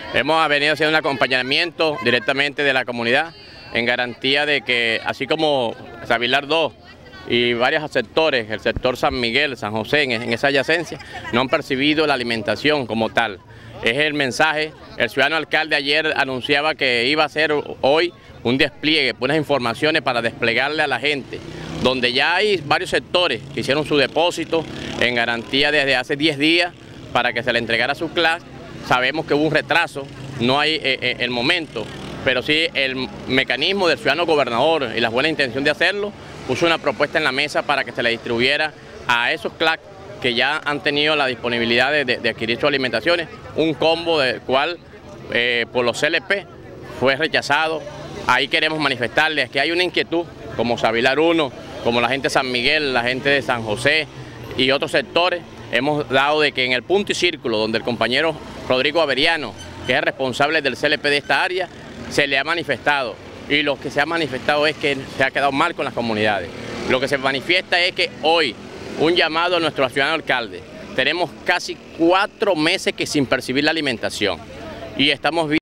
Hemos venido haciendo un acompañamiento directamente de la comunidad en garantía de que, así como Sabilar 2 y varios sectores, el sector San Miguel, San José, en esa adyacencia, no han percibido la alimentación como tal. Es el mensaje. El ciudadano alcalde ayer anunciaba que iba a hacer hoy un despliegue, unas informaciones para desplegarle a la gente, donde ya hay varios sectores que hicieron su depósito en garantía desde hace 10 días para que se le entregara su clase. Sabemos que hubo un retraso, no hay el momento, pero sí el mecanismo del ciudadano gobernador y la buena intención de hacerlo, puso una propuesta en la mesa para que se le distribuyera a esos CLAC que ya han tenido la disponibilidad de adquirir sus alimentaciones, un combo del cual por los CLP fue rechazado. Ahí queremos manifestarles que hay una inquietud, como Sabilar 1, como la gente de San Miguel, la gente de San José y otros sectores. Hemos dado de que en el punto y círculo, donde el compañero Rodrigo Averiano, que es el responsable del CLP de esta área, se le ha manifestado. Y lo que se ha manifestado es que se ha quedado mal con las comunidades. Lo que se manifiesta es que hoy, un llamado a nuestro ciudadano alcalde, tenemos casi 4 meses que sin percibir la alimentación. Y estamos